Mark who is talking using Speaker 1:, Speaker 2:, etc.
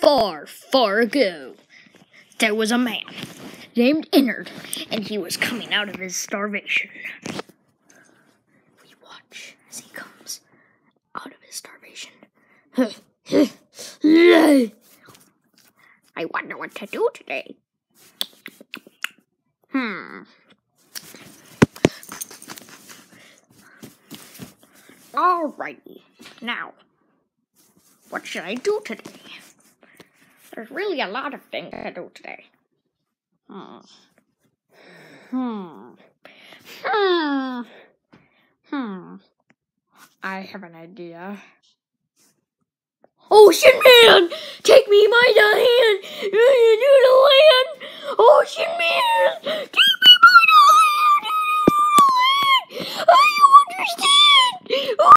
Speaker 1: Far, far ago, there was a man named Ennard, and he was coming out of his starvation. We watch as he comes out of his starvation. I wonder what to do today. Alrighty, now, what should I do today? There's really a lot of things to do today. I have an idea. Ocean Man! Take me by the hand! To the land! Ocean Man! Take me by the hand! To the land! You understand?